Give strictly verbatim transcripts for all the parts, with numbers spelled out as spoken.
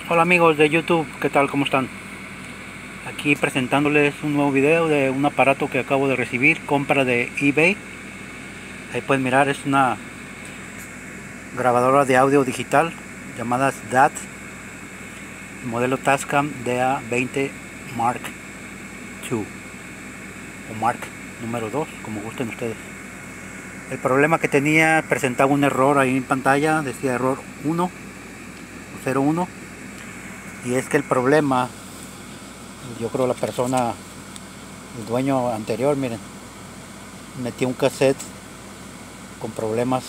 Hola amigos de YouTube, ¿qué tal? ¿Cómo están? Aquí presentándoles un nuevo video de un aparato que acabo de recibir, compra de eBay. Ahí pueden mirar, es una grabadora de audio digital llamada D A T, modelo Tascam D A veinte Mark dos o Mark número dos, como gusten ustedes. El problema que tenía, presentaba un error ahí en pantalla, decía error uno o cero uno. Y es que el problema, yo creo la persona, el dueño anterior, miren, metió un cassette con problemas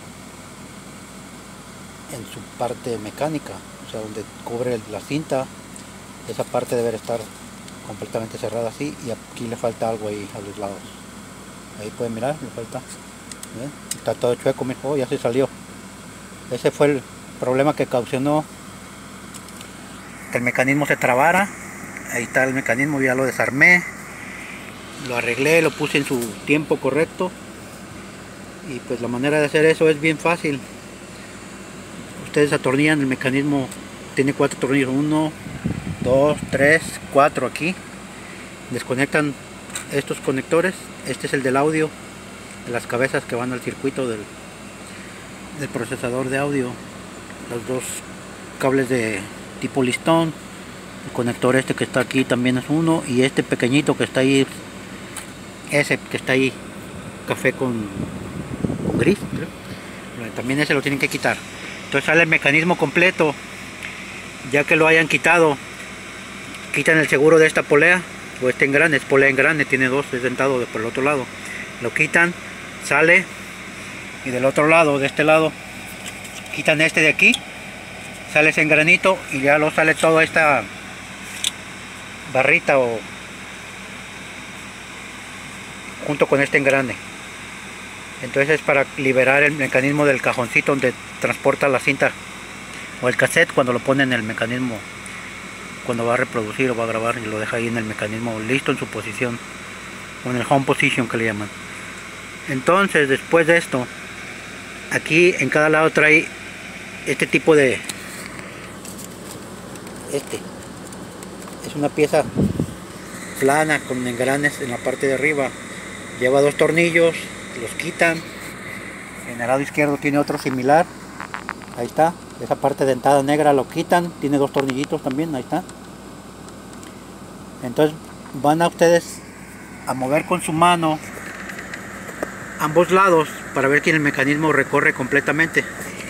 en su parte mecánica, o sea, donde cubre la cinta, esa parte debe estar completamente cerrada así, y aquí le falta algo ahí a los lados. Ahí pueden mirar, le falta, ¿ven? Está todo chueco, miren, oh, ya se salió. Ese fue el problema que ocasionó que el mecanismo se trabara. Ahí está el mecanismo, ya lo desarmé, lo arreglé, lo puse en su tiempo correcto. Y pues la manera de hacer eso es bien fácil. Ustedes atornillan el mecanismo, tiene cuatro tornillos, uno, dos, tres, cuatro aquí. Desconectan estos conectores, este es el del audio, de las cabezas que van al circuito del, del procesador de audio. Los dos cables de tipo listón, el conector este que está aquí también es uno, y este pequeñito que está ahí, ese que está ahí café con, con gris, ¿sí? También ese lo tienen que quitar. Entonces sale el mecanismo completo. Ya que lo hayan quitado, quitan el seguro de esta polea o este engrane, es polea engrane, tiene dos, es dentado de por el otro lado, lo quitan, sale, y del otro lado, de este lado, quitan este de aquí, sale ese engranito y ya lo sale toda esta barrita o junto con este engrane. Entonces es para liberar el mecanismo del cajoncito donde transporta la cinta o el cassette cuando lo pone en el mecanismo, cuando va a reproducir o va a grabar, y lo deja ahí en el mecanismo listo en su posición, o en el home position que le llaman. Entonces después de esto, aquí en cada lado trae este tipo de, este es una pieza plana con engranes en la parte de arriba, lleva dos tornillos, los quitan. En el lado izquierdo tiene otro similar, ahí está, esa parte dentada negra lo quitan, tiene dos tornillitos también, ahí está. Entonces van a ustedes a mover con su mano ambos lados para ver que el mecanismo recorre completamente.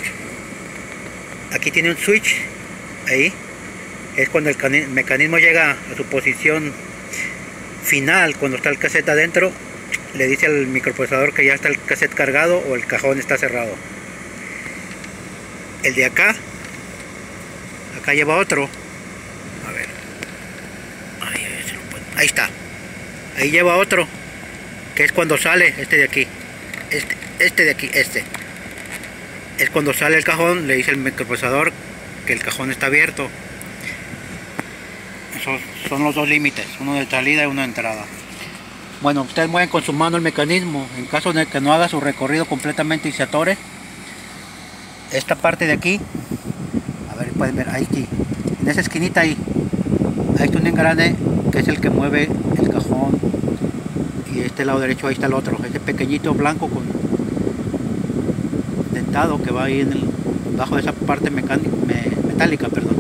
Aquí tiene un switch, ahí es cuando el mecanismo llega a su posición final, cuando está el cassette adentro, le dice al microprocesador que ya está el cassette cargado o el cajón está cerrado. El de acá, acá lleva otro, a ver, ahí, ahí está, ahí lleva otro, que es cuando sale este de aquí, este, este de aquí, este, es cuando sale el cajón, le dice el microprocesador que el cajón está abierto. Esos son los dos límites, uno de salida y uno de entrada. Bueno, ustedes mueven con su mano el mecanismo, en caso de que no haga su recorrido completamente y se atore, esta parte de aquí, a ver, pueden ver, ahí sí, en esa esquinita ahí, ahí está un engrane que es el que mueve el cajón, y este lado derecho ahí está el otro, ese pequeñito blanco con dentado que va ahí en el, bajo de esa parte mecánica, me, metálica, perdón.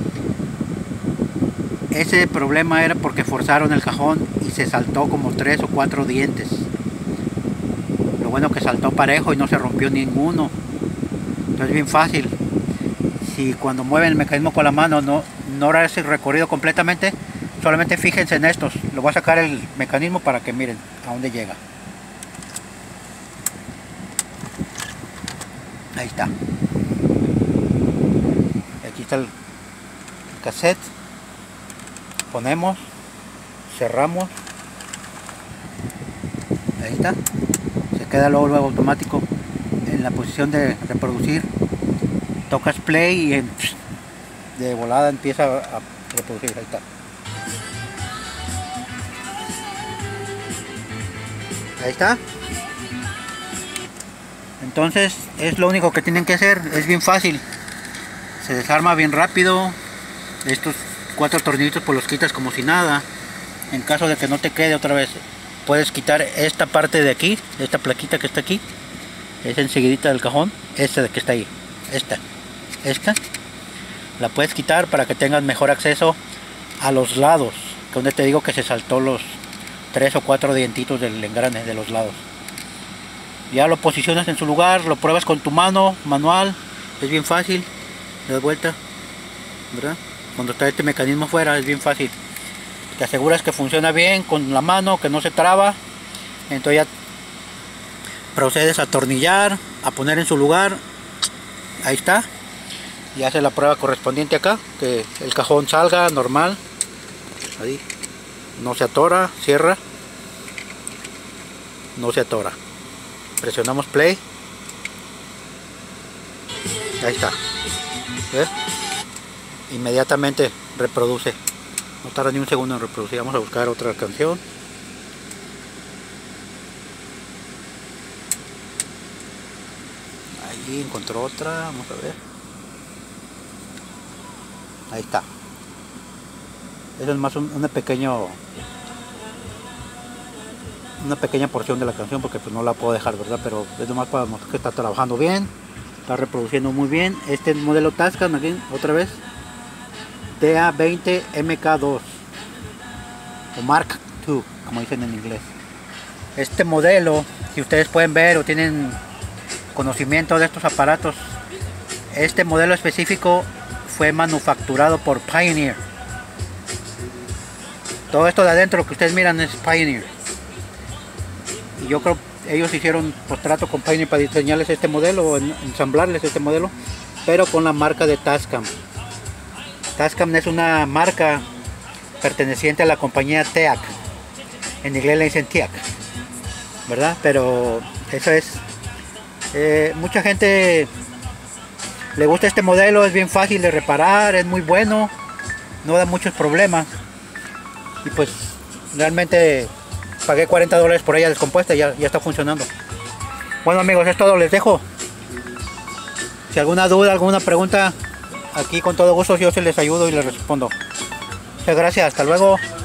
Ese problema era porque forzaron el cajón y se saltó como tres o cuatro dientes. Lo bueno que saltó parejo y no se rompió ninguno. Entonces bien fácil. Si cuando mueven el mecanismo con la mano no, no hará ese recorrido completamente, solamente fíjense en estos. Lo voy a sacar el mecanismo para que miren a dónde llega. Ahí está. Aquí está el cassette. Ponemos, cerramos, ahí está, se queda luego, luego automático en la posición de reproducir, tocas play y en, de volada empieza a reproducir, ahí está. Ahí está. Entonces es lo único que tienen que hacer, es bien fácil, se desarma bien rápido, estos cuatro tornillitos pues los quitas como si nada. En caso de que no te quede otra vez, puedes quitar esta parte de aquí, esta plaquita que está aquí, es enseguidita del cajón, esta de que está ahí, esta, esta, la puedes quitar para que tengas mejor acceso a los lados, donde te digo que se saltó los tres o cuatro dientitos del engrane de los lados. Ya lo posicionas en su lugar, lo pruebas con tu mano, manual, es bien fácil, le das vuelta, ¿verdad? Cuando está este mecanismo fuera es bien fácil. Te aseguras que funciona bien con la mano, que no se traba. Entonces ya procedes a atornillar, a poner en su lugar. Ahí está. Y hace la prueba correspondiente acá, que el cajón salga normal. Ahí. No se atora, cierra. No se atora. Presionamos play. Ahí está. ¿Ves? Inmediatamente reproduce. No tarda ni un segundo en reproducir. Vamos a buscar otra canción. Ahí encontró otra. Vamos a ver. Ahí está. Eso es más un, una pequeño una pequeña porción de la canción, porque pues no la puedo dejar, ¿verdad? Pero es nomás para mostrar que está trabajando bien. Está reproduciendo muy bien. Este modelo Tascam, aquí otra vez. T A veinte M K dos o Mark dos, como dicen en inglés. Este modelo, si ustedes pueden ver o tienen conocimiento de estos aparatos, este modelo específico fue manufacturado por Pioneer. Todo esto de adentro que ustedes miran es Pioneer. Y yo creo que ellos hicieron pues, trato con Pioneer para diseñarles este modelo o ensamblarles este modelo, pero con la marca de Tascam. Tascam es una marca perteneciente a la compañía T E A C. En inglés le dicen T E A C, ¿verdad? Pero eso es. Eh, mucha gente le gusta este modelo, es bien fácil de reparar, es muy bueno, no da muchos problemas. Y pues realmente pagué cuarenta dólares por ella descompuesta y ya, ya está funcionando. Bueno amigos, es todo, les dejo. Si alguna duda, alguna pregunta, aquí con todo gusto yo se les ayudo y les respondo. Muchas gracias, hasta luego.